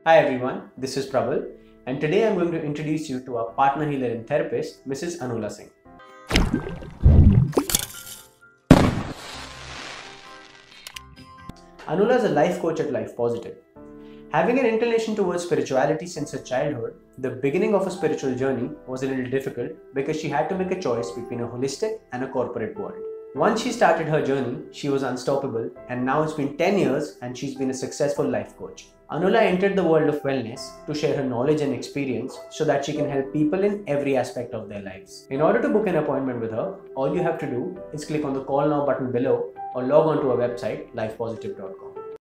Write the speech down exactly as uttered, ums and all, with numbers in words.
Hi everyone, this is Prabal, and today I'm going to introduce you to our partner healer and therapist, Missus Anula Singh. Anula is a life coach at Life Positive. Having an inclination towards spirituality since her childhood, the beginning of her spiritual journey was a little difficult because she had to make a choice between a holistic and a corporate world. Once she started her journey, she was unstoppable, and now it's been ten years and she's been a successful life coach. Anula entered the world of wellness to share her knowledge and experience so that she can help people in every aspect of their lives. In order to book an appointment with her, all you have to do is click on the Call Now button below or log on to our website life positive dot com.